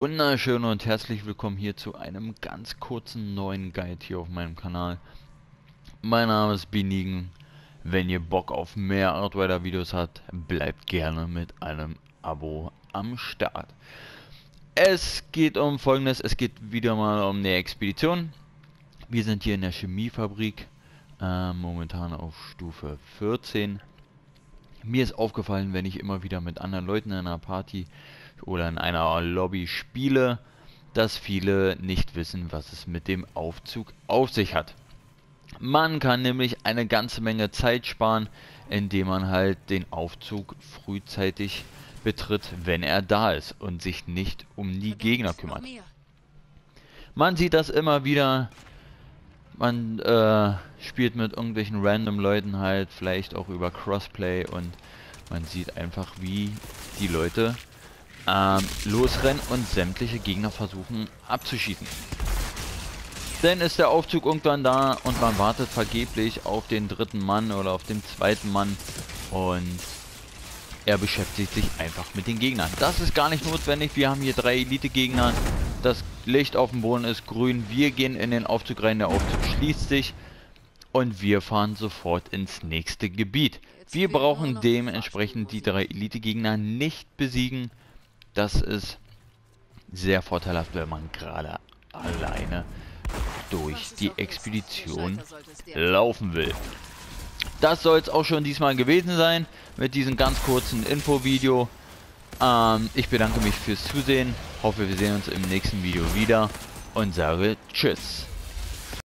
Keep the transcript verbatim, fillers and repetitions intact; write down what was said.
Wunderschön und herzlich willkommen hier zu einem ganz kurzen neuen Guide hier auf meinem Kanal. Mein Name ist Binigen. Wenn ihr Bock auf mehr Artrider Videos habt, bleibt gerne mit einem Abo am Start. Es geht um Folgendes, es geht wieder mal um eine Expedition. Wir sind hier in der Chemiefabrik, äh, momentan auf Stufe vierzehn. Mir ist aufgefallen, wenn ich immer wieder mit anderen Leuten in einer Party oder in einer Lobby spiele, dass viele nicht wissen, was es mit dem Aufzug auf sich hat. Man kann nämlich eine ganze Menge Zeit sparen, indem man halt den Aufzug frühzeitig betritt, wenn er da ist und sich nicht um die Gegner kümmert. Man sieht das immer wieder. Man äh, spielt mit irgendwelchen random Leuten halt, vielleicht auch über Crossplay, und man sieht einfach, wie die Leute ähm, losrennen und sämtliche Gegner versuchen abzuschießen. Dann ist der Aufzug irgendwann da und man wartet vergeblich auf den dritten Mann oder auf den zweiten Mann und er beschäftigt sich einfach mit den Gegnern. Das ist gar nicht notwendig, wir haben hier drei Elite-Gegner. Das Licht auf dem Boden ist grün, wir gehen in den Aufzug rein, der Aufzug schließt sich und wir fahren sofort ins nächste Gebiet. Wir brauchen dementsprechend die drei Elite-Gegner nicht besiegen. Das ist sehr vorteilhaft, wenn man gerade alleine durch die Expedition laufen will. Das soll es auch schon diesmal gewesen sein mit diesem ganz kurzen Infovideo. Ähm, ich bedanke mich fürs Zusehen, hoffe wir sehen uns im nächsten Video wieder und sage Tschüss.